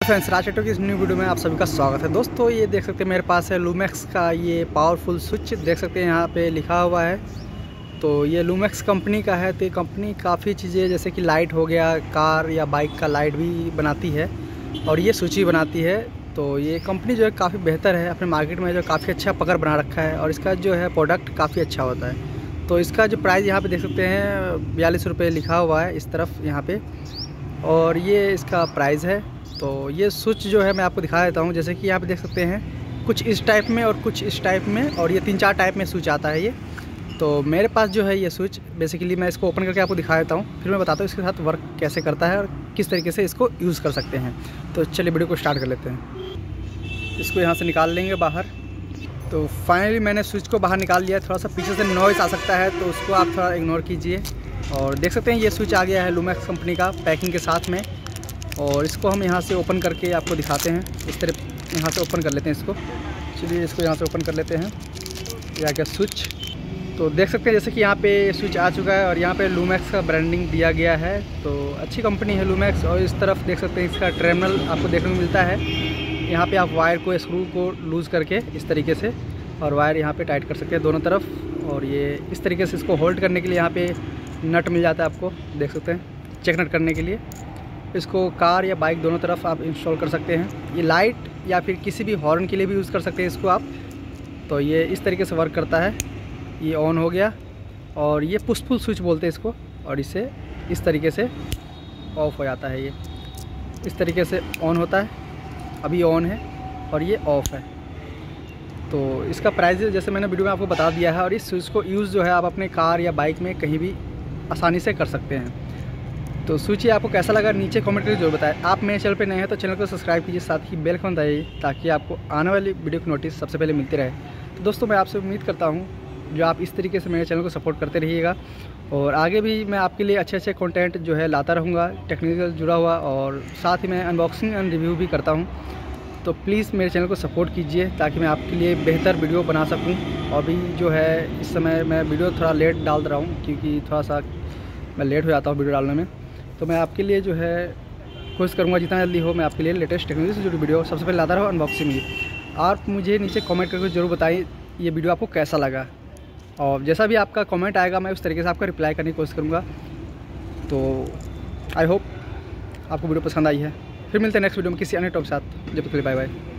Friends, राज auto की इस new video में आप सभी का स्वागत है। दोस्तों, ये देख सकते हैं मेरे पास है लूमेक्स का ये पावरफुल स्विच। देख सकते हैं यहाँ पे लिखा हुआ है। तो ये लूमेक्स कंपनी का है। तो ये कंपनी काफ़ी चीज़ें जैसे कि लाइट हो गया, कार या बाइक का लाइट भी बनाती है और ये स्विच भी बनाती है। तो ये कंपनी जो है काफ़ी बेहतर है, अपने मार्केट में जो काफ़ी अच्छा पकड़ बना रखा है और इसका जो है प्रोडक्ट काफ़ी अच्छा होता है। तो इसका जो प्राइस यहाँ पे देख सकते हैं 42 रुपये लिखा हुआ है इस तरफ यहाँ पे, और ये इसका प्राइस है। तो ये स्विच जो है मैं आपको दिखा देता हूँ। जैसे कि यहाँ पे देख सकते हैं कुछ इस टाइप में और कुछ इस टाइप में, और ये 3-4 टाइप में स्विच आता है ये। तो मेरे पास जो है ये स्विच बेसिकली मैं इसको ओपन करके आपको दिखा देता हूँ, फिर मैं बताता हूँ इसके साथ वर्क कैसे करता है और किस तरीके से इसको यूज़ कर सकते हैं। तो चलिए वीडियो को स्टार्ट कर लेते हैं। इसको यहाँ से निकाल लेंगे बाहर। तो फाइनली मैंने स्विच को बाहर निकाल लिया। थोड़ा सा पीछे से नॉइस आ सकता है तो उसको आप थोड़ा इग्नोर कीजिए। और देख सकते हैं ये स्विच आ गया है लूमेक्स कंपनी का पैकिंग के साथ में, और इसको हम यहाँ से ओपन करके आपको दिखाते हैं। इस तरह यहाँ से ओपन कर लेते हैं इसको। चलिए इसको यहाँ से ओपन कर लेते हैं। यह आ गया स्विच। तो देख सकते हैं जैसे कि यहाँ पे स्विच आ चुका है और यहाँ पे लूमेक्स का ब्रांडिंग दिया गया है। तो अच्छी कंपनी है लूमेक्स। और इस तरफ देख सकते हैं इसका टर्मिनल आपको देखने को मिलता है। यहाँ पे आप वायर को, स्क्रू को लूज़ करके इस तरीके से, और वायर यहाँ पे टाइट कर सकते हैं दोनों तरफ। और ये इस तरीके से इसको होल्ड करने के लिए यहाँ पे नट मिल जाता है आपको, देख सकते हैं चेक नट करने के लिए। इसको कार या बाइक दोनों तरफ आप इंस्टॉल कर सकते हैं। ये लाइट या फिर किसी भी हॉर्न के लिए भी यूज़ कर सकते हैं इसको आप। तो ये इस तरीके से वर्क करता है। ये ऑन हो गया, और ये पुशफुल स्विच बोलते हैं इसको, और इसे इस तरीके से ऑफ़ हो जाता है। ये इस तरीके से ऑन होता है, अभी ऑन है और ये ऑफ़ है। तो इसका प्राइस जैसे मैंने वीडियो में आपको बता दिया है। और इस स्विच को यूज़ जो है आप अपने कार या बाइक में कहीं भी आसानी से कर सकते हैं। तो स्विच आपको कैसा लगा नीचे कमेंट करके जरूर बताएं। आप मेरे चैनल पे नए हैं तो चैनल को सब्सक्राइब कीजिए, साथ ही बेल आइकन दबाइए ताकि आपको आने वाली वीडियो की नोटिस सबसे पहले मिलती रहे। तो दोस्तों, मैं आपसे उम्मीद करता हूँ जो आप इस तरीके से मेरे चैनल को सपोर्ट करते रहिएगा, और आगे भी मैं आपके लिए अच्छे कंटेंट जो है लाता रहूँगा, टेक्निकल जुड़ा हुआ, और साथ ही मैं अनबॉक्सिंग एंड रिव्यू भी करता हूँ। तो प्लीज़ मेरे चैनल को सपोर्ट कीजिए ताकि मैं आपके लिए बेहतर वीडियो बना सकूँ। और भी जो है इस समय मैं वीडियो थोड़ा लेट डाल रहा हूँ क्योंकि थोड़ा सा मैं लेट हो जाता हूँ वीडियो डालने में। तो मैं आपके लिए जो है कोशिश करूँगा जितना जल्दी हो मैं आपके लिए लेटेस्ट टेक्नोलॉजी से जुड़ी वीडियो सबसे पहले लाता रहूँ, अनबॉक्सिंग ही। आप मुझे नीचे कमेंट करके ज़रूर बताइए ये वीडियो आपको कैसा लगा, और जैसा भी आपका कमेंट आएगा मैं उस तरीके से आपका रिप्लाई करने की कोशिश करूँगा। तो आई होप आपको वीडियो पसंद आई है। फिर मिलते हैं नेक्स्ट वीडियो में किसी अन्य टॉपिक के साथ। जब तक के लिए बाय बाय।